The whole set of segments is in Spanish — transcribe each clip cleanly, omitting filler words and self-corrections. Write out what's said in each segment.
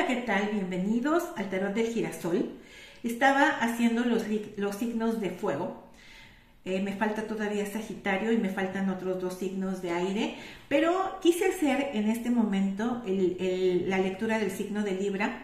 ¿qué tal? Bienvenidos al tarot del girasol. Estaba haciendo los signos de fuego. Me falta todavía Sagitario y me faltan otros dos signos de aire, pero quise hacer en este momento la lectura del signo de Libra,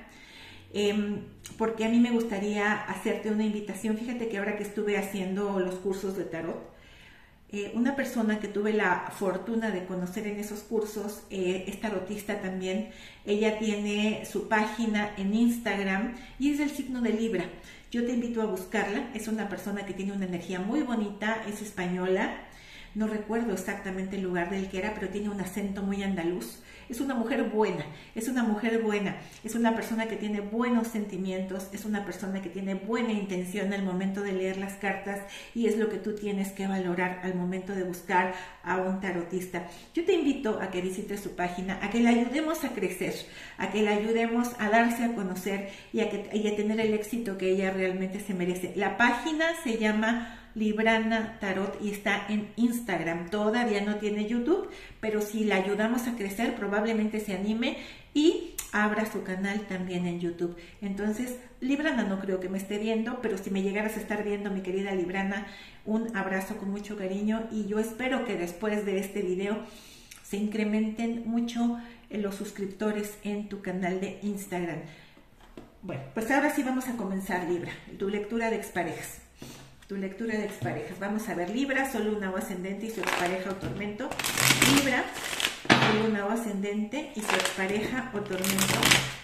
porque a mí me gustaría hacerte una invitación. Fíjate que ahora que estuve haciendo los cursos de tarot, una persona que tuve la fortuna de conocer en esos cursos es tarotista también. Ella tiene su página en Instagram y es del signo de Libra. Yo te invito a buscarla. Es una persona que tiene una energía muy bonita, es española. No recuerdo exactamente el lugar del que era, pero tiene un acento muy andaluz. Es una mujer buena, es una mujer buena, es una persona que tiene buenos sentimientos, es una persona que tiene buena intención al momento de leer las cartas, y es lo que tú tienes que valorar al momento de buscar a un tarotista. Yo te invito a que visites su página, a que la ayudemos a crecer, a que la ayudemos a darse a conocer y a tener el éxito que ella realmente se merece. La página se llama Librana Tarot y está en Instagram. Todavía no tiene YouTube, pero si la ayudamos a crecer, probablemente se anime y abra su canal también en YouTube. Entonces, Librana no creo que me esté viendo, pero si me llegaras a estar viendo, mi querida Librana, un abrazo con mucho cariño, y yo espero que después de este video se incrementen mucho los suscriptores en tu canal de Instagram. Bueno, pues ahora sí vamos a comenzar, Libra, tu lectura de exparejas. Tu lectura de exparejas. Vamos a ver Libra, Sol, Luna o Ascendente y su expareja o tormento. Libra, Sol, Luna o Ascendente y su expareja o tormento.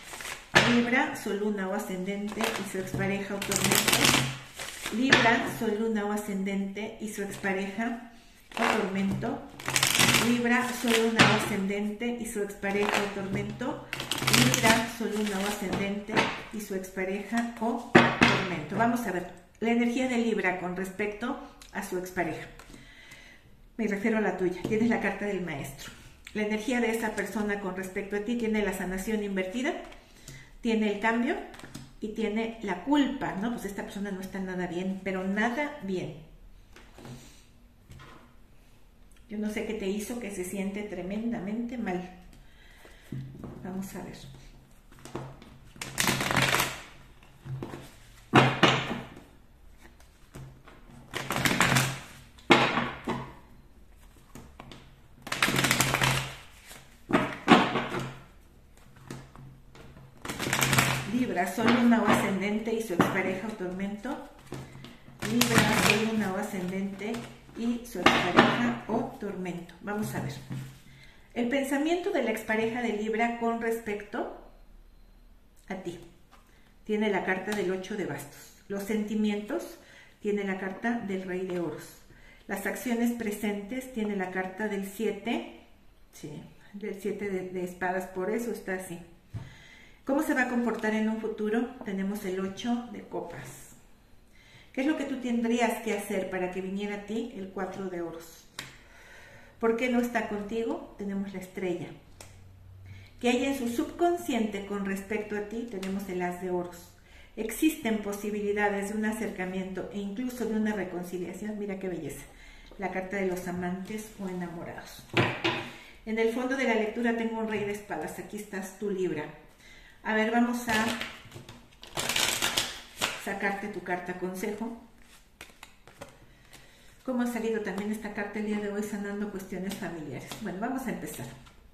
Libra, Sol, Luna o Ascendente y su expareja o tormento. Libra, Sol, Luna o Ascendente y su expareja o tormento. Libra, Sol, Luna o Ascendente y su expareja o tormento. Libra, Sol, Luna o Ascendente y su expareja o tormento. Vamos a ver la energía de Libra con respecto a su expareja. Me refiero a la tuya. Tienes la carta del maestro. La energía de esa persona con respecto a ti tiene la sanación invertida, tiene el cambio y tiene la culpa, ¿no? Pues esta persona no está nada bien, pero nada bien. Yo no sé qué te hizo que se siente tremendamente mal. Vamos a ver. Libra, Sol, Luna o Ascendente y su expareja o tormento. Libra, Sol, Luna o Ascendente y su expareja o tormento. Vamos a ver. El pensamiento de la expareja de Libra con respecto a ti. Tiene la carta del 8 de bastos. Los sentimientos tiene la carta del Rey de Oros. Las acciones presentes tiene la carta del 7. Sí, del 7 de espadas, por eso está así. ¿Cómo se va a comportar en un futuro? Tenemos el 8 de copas. ¿Qué es lo que tú tendrías que hacer para que viniera a ti el 4 de oros? ¿Por qué no está contigo? Tenemos la estrella. ¿Qué hay en su subconsciente con respecto a ti? Tenemos el as de oros. Existen posibilidades de un acercamiento e incluso de una reconciliación. Mira qué belleza. La carta de los amantes o enamorados. En el fondo de la lectura tengo un rey de espadas. Aquí estás tú, Libra. A ver, vamos a sacarte tu carta consejo. ¿Cómo ha salido también esta carta el día de hoy? Sanando cuestiones familiares. Bueno, vamos a empezar.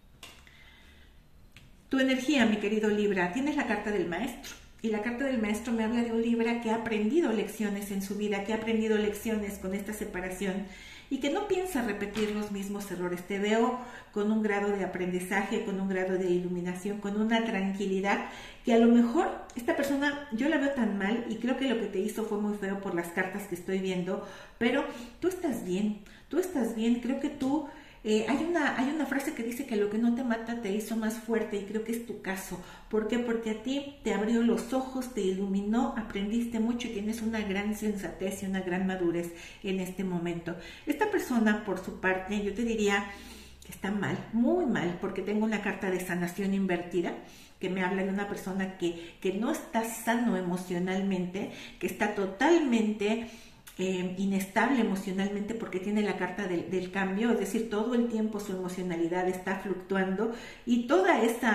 Tu energía, mi querido Libra, tienes la carta del maestro. Y la carta del maestro me habla de un Libra que ha aprendido lecciones en su vida, que ha aprendido lecciones con esta separación y que no piensa repetir los mismos errores. Te veo con un grado de aprendizaje, con un grado de iluminación, con una tranquilidad que a lo mejor esta persona, yo la veo tan mal y creo que lo que te hizo fue muy feo por las cartas que estoy viendo, pero tú estás bien, creo que tú... hay una frase que dice que lo que no te mata te hizo más fuerte, y creo que es tu caso. ¿Por qué? Porque a ti te abrió los ojos, te iluminó, aprendiste mucho y tienes una gran sensatez y una gran madurez en este momento. Esta persona, por su parte, yo te diría que está mal, muy mal, porque tengo una carta de sanación invertida que me habla de una persona que no está sano emocionalmente, que está totalmente... inestable emocionalmente, porque tiene la carta del cambio, es decir, todo el tiempo su emocionalidad está fluctuando y toda esa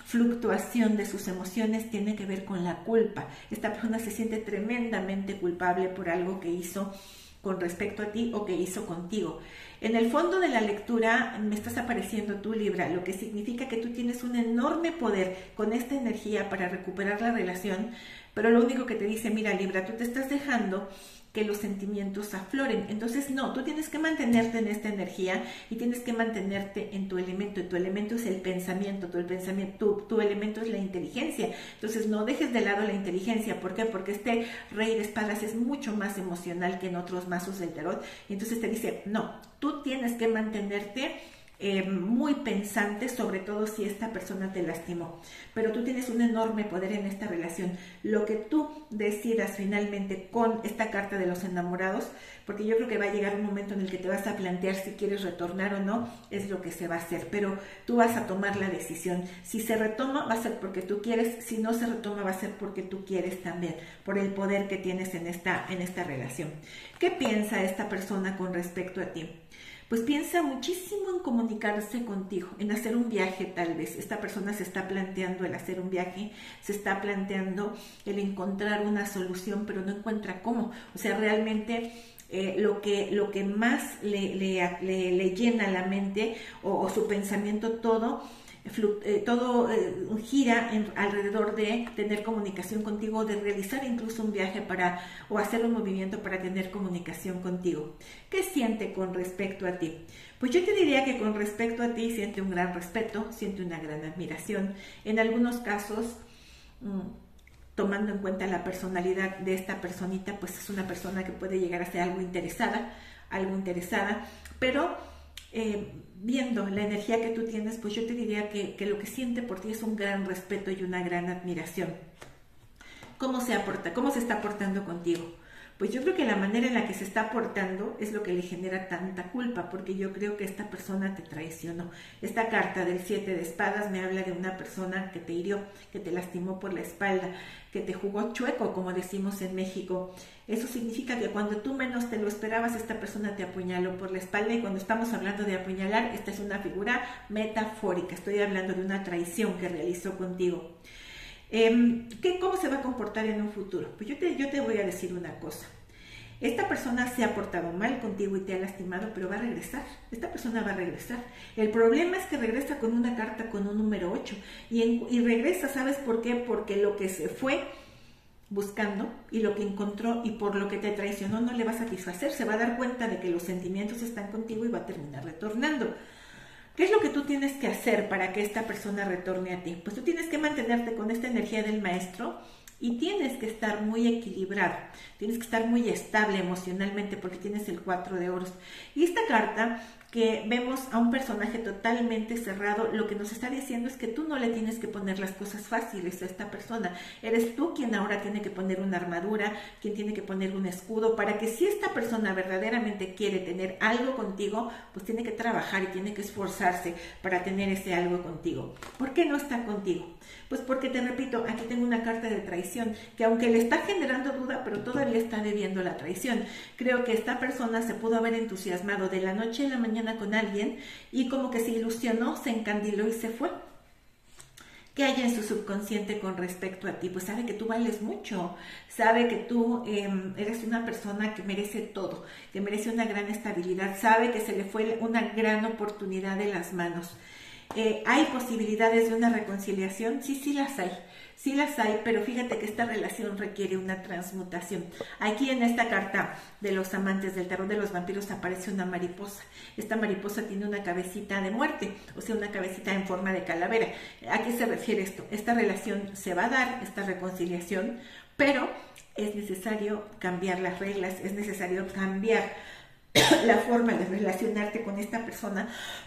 fluctuación de sus emociones tiene que ver con la culpa. Esta persona se siente tremendamente culpable por algo que hizo con respecto a ti o que hizo contigo. En el fondo de la lectura me estás apareciendo tú, Libra, lo que significa que tú tienes un enorme poder con esta energía para recuperar la relación, pero lo único que te dice, mira, Libra, tú te estás dejando que los sentimientos afloren. Entonces, no, tú tienes que mantenerte en esta energía y tienes que mantenerte en tu elemento. Y tu elemento es el pensamiento, tu elemento es la inteligencia. Entonces, no dejes de lado la inteligencia. ¿Por qué? Porque este rey de espadas es mucho más emocional que en otros mazos del tarot. Y entonces te dice, no, tú tienes que mantenerte muy pensante, sobre todo si esta persona te lastimó. Pero tú tienes un enorme poder en esta relación. Lo que tú decidas finalmente con esta carta de los enamorados, porque yo creo que va a llegar un momento en el que te vas a plantear si quieres retornar o no, es lo que se va a hacer. Pero tú vas a tomar la decisión. Si se retoma, va a ser porque tú quieres. Si no se retoma, va a ser porque tú quieres también, por el poder que tienes en esta relación. ¿Qué piensa esta persona con respecto a ti? Pues piensa muchísimo en comunicarse contigo, en hacer un viaje tal vez. Esta persona se está planteando el hacer un viaje, se está planteando el encontrar una solución, pero no encuentra cómo. O sea, realmente lo que más le llena la mente o su pensamiento, todo gira alrededor de tener comunicación contigo, de realizar incluso un viaje o hacer un movimiento para tener comunicación contigo. ¿Qué siente con respecto a ti? Pues yo te diría que con respecto a ti siente un gran respeto, siente una gran admiración. En algunos casos, tomando en cuenta la personalidad de esta personita, pues es una persona que puede llegar a ser algo interesada, pero viendo la energía que tú tienes, pues yo te diría que lo que siente por ti es un gran respeto y una gran admiración. ¿Cómo se está portando contigo? Pues yo creo que la manera en la que se está portando es lo que le genera tanta culpa, porque yo creo que esta persona te traicionó. Esta carta del 7 de espadas me habla de una persona que te hirió, que te lastimó por la espalda, que te jugó chueco, como decimos en México. Eso significa que cuando tú menos te lo esperabas, esta persona te apuñaló por la espalda, y cuando estamos hablando de apuñalar, esta es una figura metafórica. Estoy hablando de una traición que realizó contigo. ¿Cómo se va a comportar en un futuro? Pues yo te voy a decir una cosa. Esta persona se ha portado mal contigo y te ha lastimado, pero va a regresar. Esta persona va a regresar. El problema es que regresa con una carta con un número 8. Y regresa, ¿sabes por qué? Porque lo que se fue buscando y lo que encontró y por lo que te traicionó no le va a satisfacer. Se va a dar cuenta de que los sentimientos están contigo y va a terminar retornando. ¿Qué es lo que tú tienes que hacer para que esta persona retorne a ti? Pues tú tienes que mantenerte con esta energía del maestro y tienes que estar muy equilibrado, tienes que estar muy estable emocionalmente porque tienes el 4 de oros. Y esta carta, que vemos a un personaje totalmente cerrado, lo que nos está diciendo es que tú no le tienes que poner las cosas fáciles a esta persona. Eres tú quien ahora tiene que poner una armadura, quien tiene que poner un escudo, para que si esta persona verdaderamente quiere tener algo contigo, pues tiene que trabajar y tiene que esforzarse para tener ese algo contigo. ¿Por qué no está contigo? Pues porque, te repito, aquí tengo una carta de traición, que aunque le está generando duda, pero todavía está debiendo la traición. Creo que esta persona se pudo haber entusiasmado de la noche a la mañana con alguien y como que se ilusionó, se encandiló y se fue. ¿Qué hay en su subconsciente con respecto a ti? Pues sabe que tú vales mucho, sabe que tú eres una persona que merece todo, que merece una gran estabilidad, sabe que se le fue una gran oportunidad de las manos. ¿Hay posibilidades de una reconciliación? Sí las hay, pero fíjate que esta relación requiere una transmutación. Aquí en esta carta de los amantes del tarot de los vampiros aparece una mariposa. Esta mariposa tiene una cabecita de muerte, o sea, una cabecita en forma de calavera. ¿A qué se refiere esto? Esta relación se va a dar, esta reconciliación, pero es necesario cambiar las reglas, es necesario cambiar la forma de relacionarte con esta persona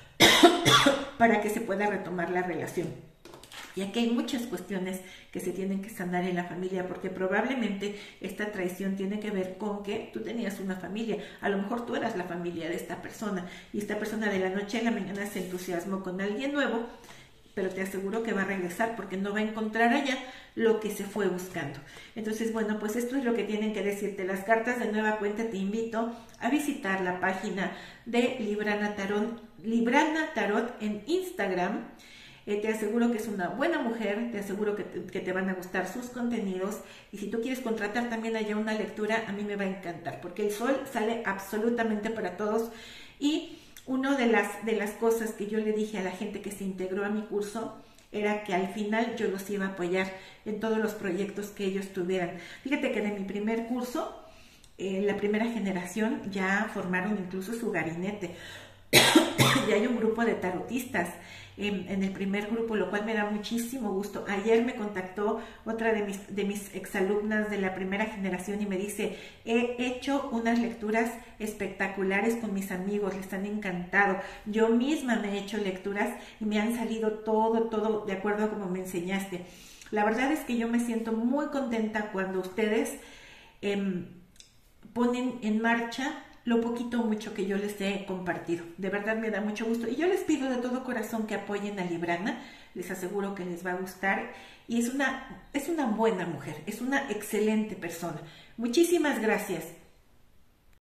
para que se pueda retomar la relación. Y aquí hay muchas cuestiones que se tienen que sanar en la familia, porque probablemente esta traición tiene que ver con que tú tenías una familia. A lo mejor tú eras la familia de esta persona y esta persona de la noche a la mañana se entusiasmó con alguien nuevo, pero te aseguro que va a regresar porque no va a encontrar allá lo que se fue buscando. Entonces, bueno, pues esto es lo que tienen que decirte las cartas. De nueva cuenta te invito a visitar la página de Librana Tarot en Instagram. Te aseguro que es una buena mujer, te aseguro que te van a gustar sus contenidos, y si tú quieres contratar también allá una lectura, a mí me va a encantar, porque el sol sale absolutamente para todos. Y una de las cosas que yo le dije a la gente que se integró a mi curso era que al final yo los iba a apoyar en todos los proyectos que ellos tuvieran. Fíjate que de mi primer curso, la primera generación ya formaron incluso su gabinete. Y hay un grupo de tarotistas en el primer grupo, lo cual me da muchísimo gusto. Ayer me contactó otra de mis exalumnas de la primera generación y me dice, he hecho unas lecturas espectaculares con mis amigos, les han encantado. Yo misma me he hecho lecturas y me han salido todo de acuerdo a como me enseñaste. La verdad es que yo me siento muy contenta cuando ustedes ponen en marcha lo poquito o mucho que yo les he compartido. De verdad me da mucho gusto. Y yo les pido de todo corazón que apoyen a Librana. Les aseguro que les va a gustar. Y es una buena mujer. Es una excelente persona. Muchísimas gracias.